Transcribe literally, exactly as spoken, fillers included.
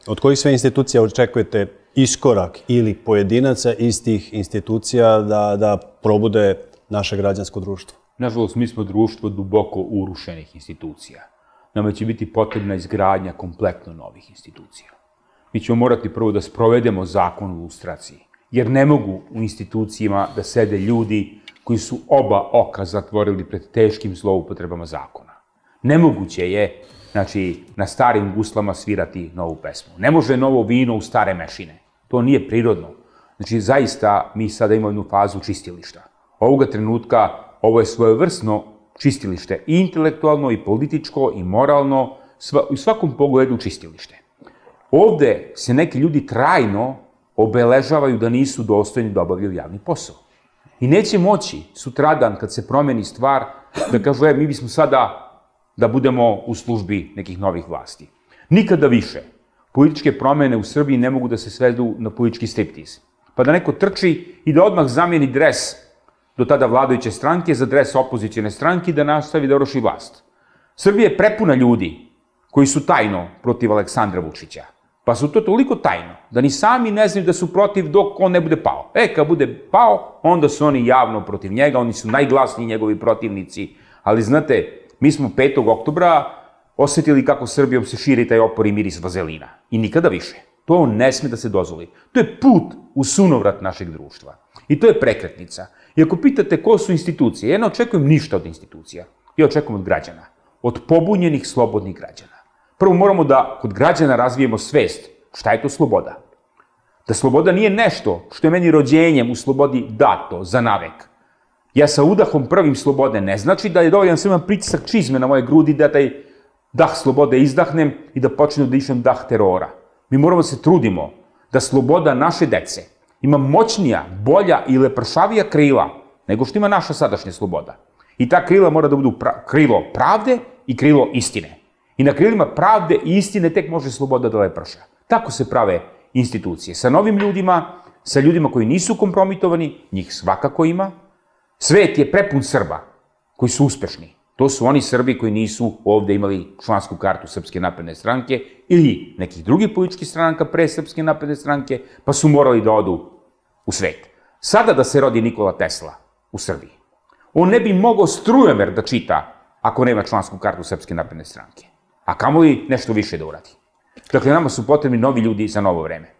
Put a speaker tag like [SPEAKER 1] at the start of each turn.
[SPEAKER 1] Od kojih sve institucija očekujete iskorak ili pojedinaca iz tih institucija da, da probude naše građansko društvo?
[SPEAKER 2] Nažalost, mi smo društvo duboko urušenih institucija. Nama će biti potrebna izgradnja kompletno novih institucija. Mi ćemo morati prvo da sprovedemo zakon o lustraciji, jer ne mogu u institucijama da sede ljudi koji su oba oka zatvorili pred teškim zloupotrebama zakona. Nemoguće je, znači, na starim guslama svirati novu pesmu. Ne može novo vino u stare mešine. To nije prirodno. Znači, zaista, mi sada imamo jednu fazu čistilišta. Ovoga trenutka, ovo je svojevrsno čistilište, i intelektualno, i političko, i moralno, u svakom pogledu čistilište. Ovde se neki ljudi trajno obeležavaju da nisu dostojni da obavljaju javni posao. I neće moći sutradan, kad se promeni stvar, da kažu, e, mi bismo sada da budemo u službi nekih novih vlasti. Nikada više. Političke promene u Srbiji ne mogu da se svedu na politički striptiz. Pa da neko trči i da odmah zamijeni dres do tada vladajuće stranke za dres opozicijne stranke i da nastavi da ruši vlast. Srbija je prepuna ljudi koji su tajno protiv Aleksandra Vučića. Pa su to toliko tajno da ni sami ne znaju da su protiv dok on ne bude pao. E, kad bude pao, onda su oni javno protiv njega, oni su najglasniji njegovi protivnici. Ali znate, mi smo petog oktobra osetili kako Srbijom se širi taj opor i miris vazelina. I nikada više. To ne sme da se dozvoli. To je put u sunovrat našeg društva. I to je prekretnica. I ako pitate ko su institucije, ja ne očekujem ništa od institucija. Ja očekujem od građana. Od pobunjenih, slobodnih građana. Prvo moramo da kod građana razvijemo svest. Šta je to sloboda? Da sloboda nije nešto što je meni rođenjem u slobodi dato za navek. Ja sa udahom prvim slobode ne znači da je dovoljan samo pritisak čizme na moje grudi da taj dah slobode izdahnem i da počnem da išem dah terora. Mi moramo se trudimo da sloboda naše dece ima moćnija, bolja i lepršavija krila nego što ima naša sadašnja sloboda. I ta krila mora da budu krilo pravde i krilo istine. I na krilima pravde i istine tek može sloboda da leprša. Tako se prave institucije. Sa novim ljudima, sa ljudima koji nisu kompromitovani, njih svakako ima. Svet je prepun Srba koji su uspešni. To su oni Srbi koji nisu ovde imali člansku kartu Srpske napredne stranke ili nekih drugih političkih stranaka pre Srpske napredne stranke, pa su morali da odu u svet. Sada da se rodi Nikola Tesla u Srbiji, on ne bi mogao strujomer da čita ako nema člansku kartu Srpske napredne stranke. A kamoli nešto više da uradi. Dakle, nama su potrebni novi ljudi za novo vreme.